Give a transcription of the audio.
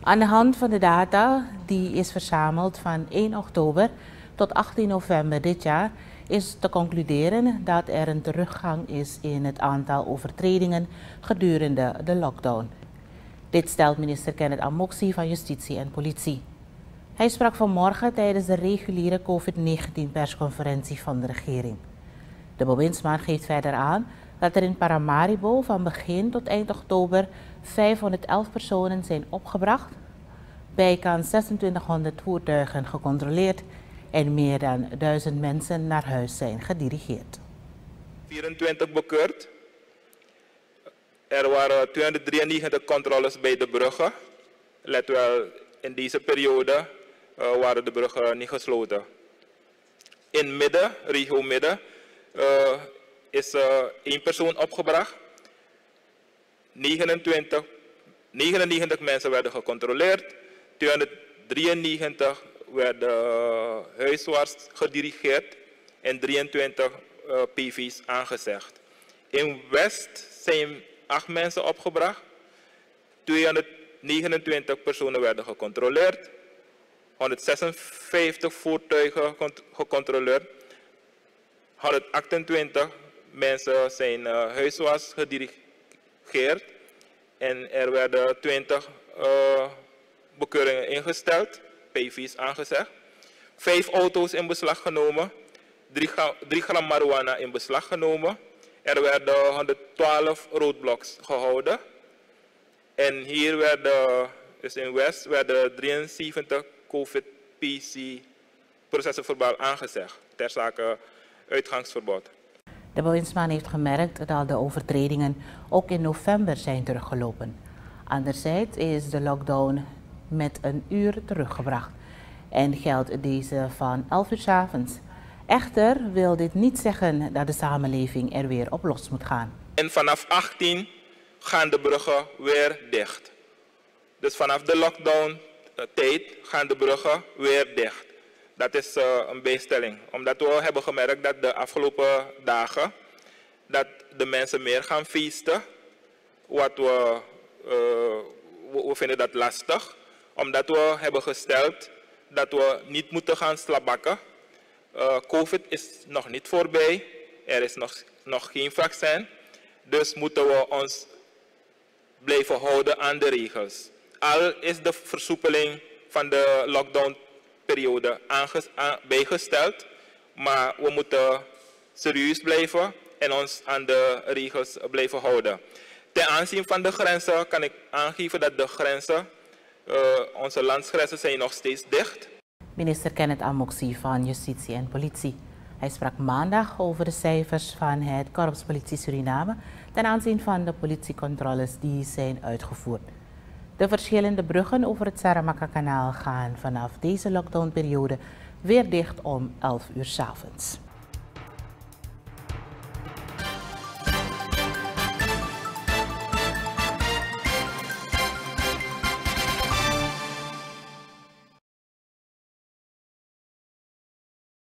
Aan de hand van de data die is verzameld van 1 oktober tot 18 november dit jaar is te concluderen dat er een teruggang is in het aantal overtredingen gedurende de lockdown. Dit stelt minister Kenneth Amoxi van Justitie en Politie. Hij sprak vanmorgen tijdens de reguliere COVID-19 persconferentie van de regering. De bewindsman geeft verder aan dat er in Paramaribo van begin tot eind oktober 511 personen zijn opgebracht, bijkans 2600 voertuigen gecontroleerd en meer dan 1000 mensen naar huis zijn gedirigeerd. 24 bekeurd. Er waren 293 controles bij de bruggen. Let wel, in deze periode waren de bruggen niet gesloten. In midden, regio midden, is 1 persoon opgebracht. 99 mensen werden gecontroleerd. 293 werden huiswaarts gedirigeerd en 23 PV's aangezegd. In West zijn 8 mensen opgebracht. 229 personen werden gecontroleerd. 156 voertuigen gecontroleerd. 128 mensen zijn huiswaarts gedirigeerd. En er werden 20 bekeuringen ingesteld, PV's aangezegd. 5 auto's in beslag genomen. 3 gram marijuana in beslag genomen. Er werden 112 roadblocks gehouden. En hier werden, dus in West, werden 73 COVID-PC processen verbaal aangezegd. Ter zake uitgangsverbod. De bewindsman heeft gemerkt dat de overtredingen ook in november zijn teruggelopen. Anderzijds is de lockdown met 1 uur teruggebracht en geldt deze van 11 uur 's avonds. Echter wil dit niet zeggen dat de samenleving er weer op los moet gaan. En vanaf 18 gaan de bruggen weer dicht. Dus vanaf de lockdown tijd gaan de bruggen weer dicht. Dat is een bijstelling. Omdat we hebben gemerkt dat de afgelopen dagen dat de mensen meer gaan feesten. We vinden dat lastig. Omdat we hebben gesteld dat we niet moeten gaan slabakken. COVID is nog niet voorbij. Er is nog geen vaccin. Dus moeten we ons blijven houden aan de regels. Al is de versoepeling van de lockdownperiode bijgesteld, maar we moeten serieus blijven en ons aan de regels blijven houden. Ten aanzien van de grenzen kan ik aangeven dat de grenzen, onze landsgrenzen zijn nog steeds dicht. Minister Kenneth Amoxi van Justitie en Politie. Hij sprak maandag over de cijfers van het Korps Politie Suriname ten aanzien van de politiecontroles die zijn uitgevoerd. De verschillende bruggen over het Saramacca-kanaal gaan vanaf deze lockdownperiode weer dicht om 11 uur 's avonds.